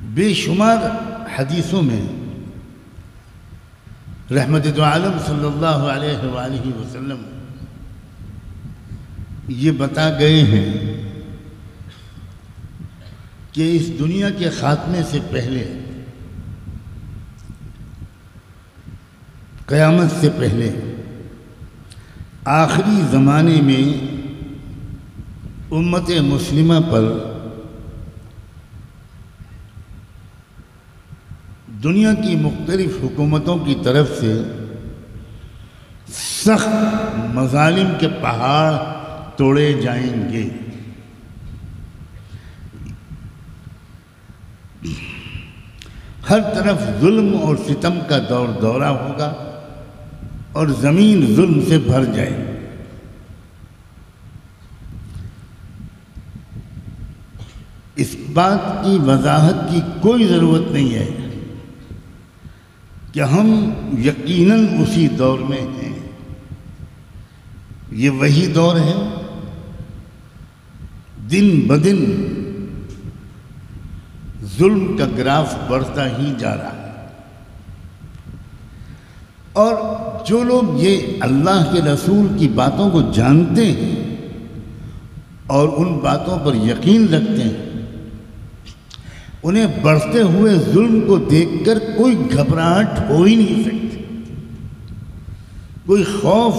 بے شمار حدیثوں میں رحمت دو عالم صلی اللہ علیہ وآلہ وسلم یہ بتا گئے ہیں کہ اس دنیا کے خاتمے سے پہلے، قیامت سے پہلے، آخری زمانے میں امت مسلمہ پر دنیا کی مختلف حکومتوں کی طرف سے سخت مظالم کے پہاڑ توڑے جائیں گے۔ ہر طرف ظلم اور ستم کا دور دورہ ہوگا اور زمین ظلم سے بھر جائے گی۔ اس بات کی وضاحت کی کوئی ضرورت نہیں ہے کہ ہم یقیناً اسی دور میں ہیں۔ یہ وہی دور ہے، دن بدن ظلم کا گراف بڑھتا ہی جا رہا ہے، اور جو لوگ یہ اللہ کے رسول کی باتوں کو جانتے ہیں اور ان باتوں پر یقین رکھتے ہیں، انہیں بڑھتے ہوئے ظلم کو دیکھ کر کوئی گھبراہٹ ہو ہی نہیں سکتی، کوئی خوف،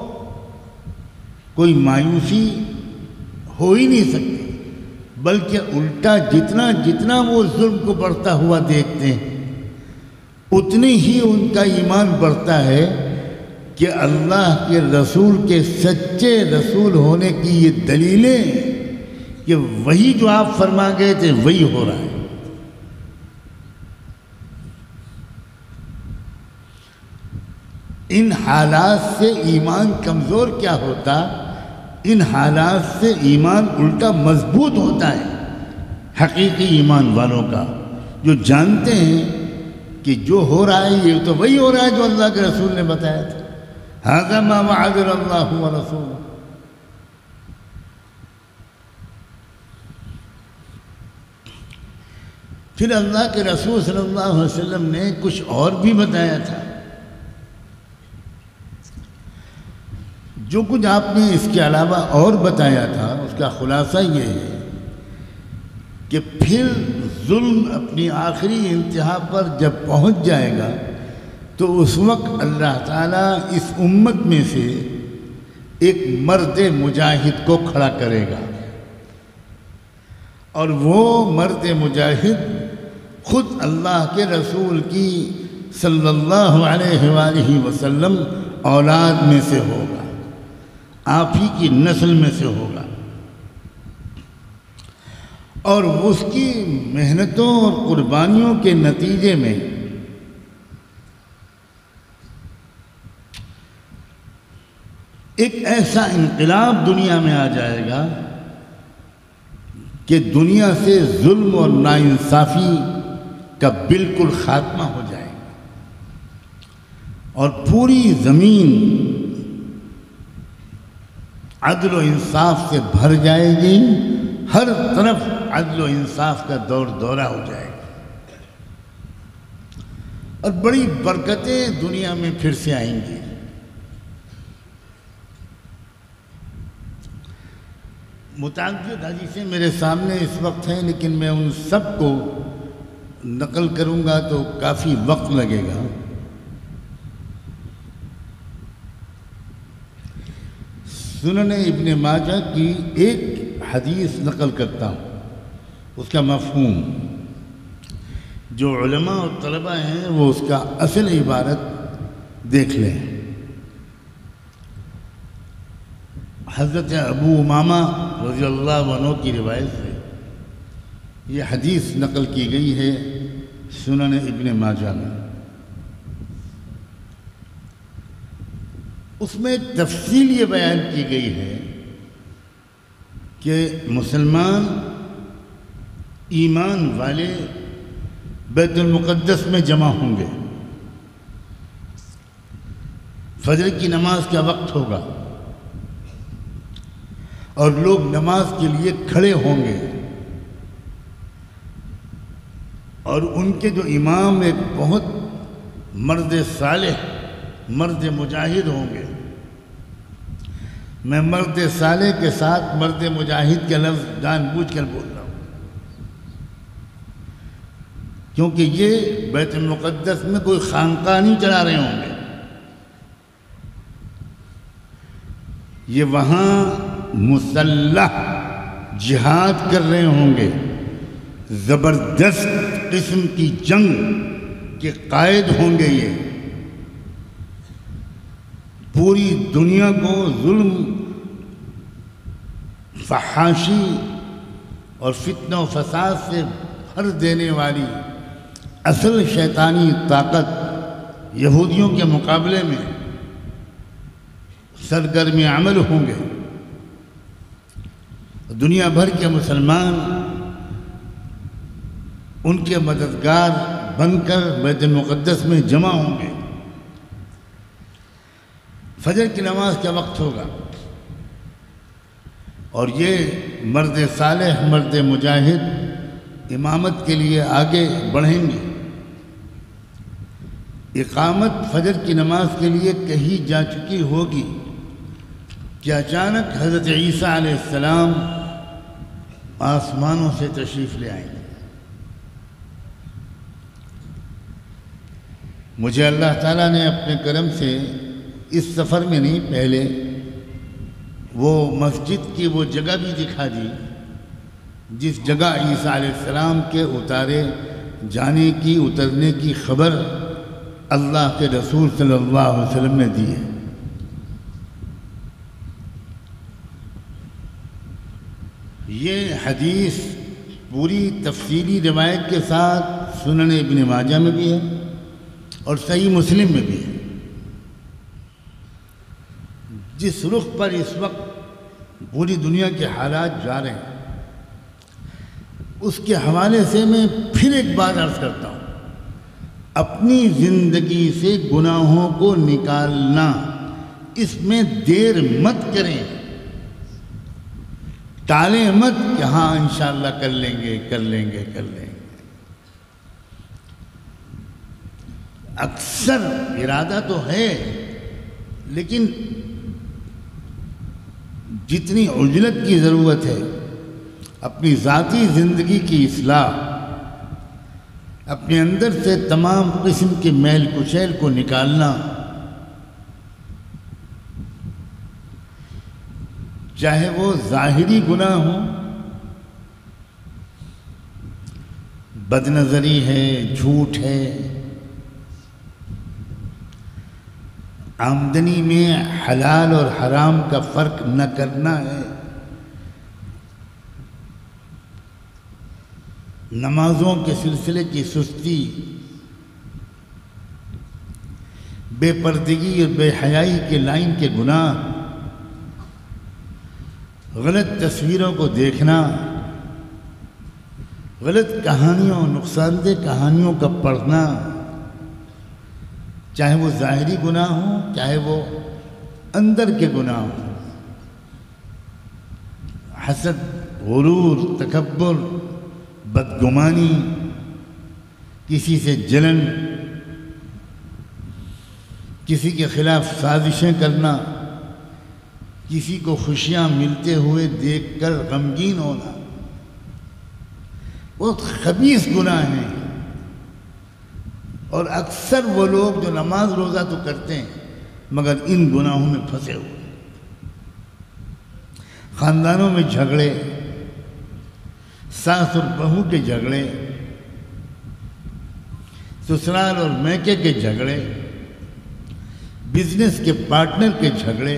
کوئی مایوسی ہو ہی نہیں سکتی، بلکہ الٹا جتنا وہ ظلم کو بڑھتا ہوا دیکھتے ہیں اتنی ہی ان کا ایمان بڑھتا ہے کہ اللہ کے رسول کے سچے رسول ہونے کی یہ دلیلیں کہ وہی جو آپ فرما گئے تھے وہی ہو رہا ہے۔ ان حالات سے ایمان کمزور کیا ہوتا، ان حالات سے ایمان الٹا مضبوط ہوتا ہے حقیقی ایمان والوں کا، جو جانتے ہیں کہ جو ہو رہا ہے یہ تو وہی ہو رہا ہے جو اللہ کے رسول نے بتایا تھا۔ ھذا ما وعدنا اللہ ورسولہ۔ پھر اللہ کے رسول صلی اللہ علیہ وسلم نے کچھ اور بھی بتایا تھا۔ جو کچھ آپ نے اس کے علاوہ اور بتایا تھا اس کا خلاصہ یہ ہے کہ پھر ظلم اپنی آخری انتہا پر جب پہنچ جائے گا تو اس وقت اللہ تعالیٰ اس امت میں سے ایک مرد مجاہد کو کھڑا کرے گا، اور وہ مرد مجاہد خود اللہ کے رسول کی صلی اللہ علیہ وآلہ وسلم اولاد میں سے ہوگا، آپ ہی کی نسل میں سے ہوگا، اور اس کی محنتوں اور قربانیوں کے نتیجے میں ایک ایسا انقلاب دنیا میں آ جائے گا کہ دنیا سے ظلم اور ناانصافی کا بالکل خاتمہ ہو جائے گا، اور پوری زمین عدل و انصاف سے بھر جائے گی، ہر طرف عدل و انصاف کا دور دورہ ہو جائے گا، اور بڑی برکتیں دنیا میں پھر سے آئیں گی۔ متعدد حدیثیں میرے سامنے اس وقت ہیں، لیکن میں ان سب کو نقل کروں گا تو کافی وقت لگے گا۔ سنن ابن ماجہ کی ایک حدیث نقل کرتا ہوں، اس کا مفہوم، جو علماء اور طلباء ہیں وہ اس کا اصل عبارت دیکھ لیں۔ حضرت ابو امامہ رضی اللہ عنہ کی روایت سے یہ حدیث نقل کی گئی ہے سنن ابن ماجہ میں۔ اس میں تفصیل یہ بیان کی گئی ہے کہ مسلمان ایمان والے بیت المقدس میں جمع ہوں گے، فجر کی نماز کا وقت ہوگا اور لوگ نماز کے لیے کھڑے ہوں گے، اور ان کے جو امام ایک بہت مرد صالح، مرد مجاہد ہوں گے۔ میں مرد صالح کے ساتھ مرد مجاہد کے لفظ جان بوجھ کر بول رہا ہوں، کیونکہ یہ بیت المقدس میں کوئی خانقاہ نہیں چلا رہے ہوں گے، یہ وہاں مسلح جہاد کر رہے ہوں گے، زبردست قسم کی جنگ کے قائد ہوں گے۔ یہ پوری دنیا کو ظلم، فحاشی اور فتنہ و فساد سے بھر دینے والی اصل شیطانی طاقت یہودیوں کے مقابلے میں سرگرم عمل ہوں گے۔ دنیا بھر کے مسلمان ان کے مددگار بن کر بیت المقدس میں جمع ہوں گے۔ فجر کی نماز کا وقت ہوگا اور یہ مرد صالح، مرد مجاہد امامت کے لیے آگے بڑھیں گے۔ اقامت فجر کی نماز کے لیے کہی جا چکی ہوگی کہ اچانک حضرت عیسیٰ علیہ السلام آسمانوں سے تشریف لے آئیں گے۔ مجھے اللہ تعالیٰ نے اپنے کرم سے اس سفر میں نہیں، پہلے وہ مسجد کی وہ جگہ بھی دکھا دی جس جگہ عیسیٰ علیہ السلام کے اتارے جانے کی، اترنے کی خبر اللہ کے رسول صلی اللہ علیہ وسلم نے دی ہے۔ یہ حدیث پوری تفصیلی روایت کے ساتھ سنن ابن ماجہ میں بھی ہے اور صحیح مسلم میں بھی ہے۔ جس رخ پر اس وقت پوری دنیا کے حالات جا رہے ہیں اس کے حوالے سے میں پھر ایک بات عرض کرتا ہوں، اپنی زندگی سے گناہوں کو نکالنا، اس میں دیر مت کریں، ٹالیں مت کہ ہاں انشاءاللہ کر لیں گے کر لیں گے کر لیں گے۔ اکثر ارادہ تو ہے لیکن جتنی عجلت کی ضرورت ہے اپنی ذاتی زندگی کی اصلاح، اپنے اندر سے تمام قسم کے میل کچیل کو نکالنا، چاہے وہ ظاہری گناہ ہو، بد نظری ہے، جھوٹ ہے، آمدنی میں حلال اور حرام کا فرق نہ کرنا ہے، نمازوں کے سلسلے کی سستی، بے پردگی اور بے حیائی کے لائن کے گناہ، غلط تصویروں کو دیکھنا، غلط کہانیوں، نقصان دہ کہانیوں کا پڑھنا، چاہے وہ ظاہری گناہ ہوں چاہے وہ اندر کے گناہ ہوں، حسد، غرور، تکبر، بدگمانی، کسی سے جلن، کسی کے خلاف سازشیں کرنا، کسی کو خوشیاں ملتے ہوئے دیکھ کر غمگین ہونا، بہت خبیث گناہ ہیں۔ اور اکثر وہ لوگ جو نماز روزہ تو کرتے ہیں مگر ان گناہوں میں پھنسے ہوئے، خاندانوں میں جھگڑے، ساس اور بہو کے جھگڑے، سسرال اور میکے کے جھگڑے، بزنس کے پارٹنر کے جھگڑے،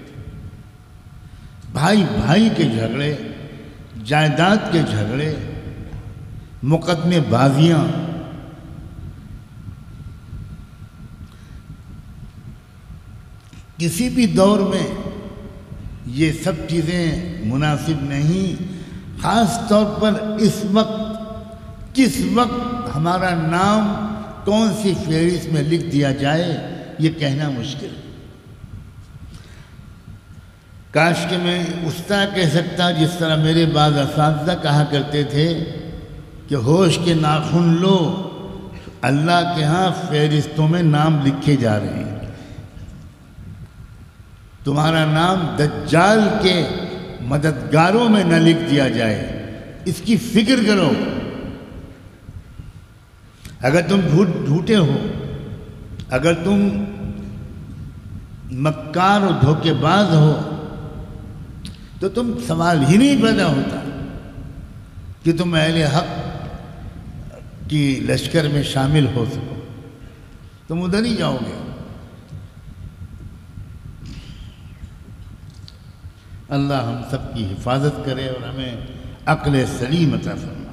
بھائی بھائی کے جھگڑے، جائیداد کے جھگڑے، مقدمے بازیاں، کسی بھی دور میں یہ سب چیزیں مناسب نہیں، خاص طور پر اس وقت، کس وقت ہمارا نام کون سی فہرست میں لکھ دیا جائے یہ کہنا مشکل ہے۔ کاش کہ میں اس طرح کہہ سکتا جس طرح میرے بعض اساتذہ کہا کرتے تھے کہ ہوش کے ناخن لو، اللہ کے ہاں فہرستوں میں نام لکھے جا رہے ہیں۔ تمہارا نام دجال کے مددگاروں میں نہ لکھ دیا جائے، اس کی فکر کرو۔ اگر تم جھوٹے ہو، اگر تم مکار و دھوکے باز ہو، تو تم سوال ہی نہیں پیدا ہوتا کہ تم اہل حق کی لشکر میں شامل ہو سکو، تم ادھر ہی جاؤ گے۔ اللہ ہم سب کی حفاظت کرے اور ہمیں عقل سلیم عطا فرمائے۔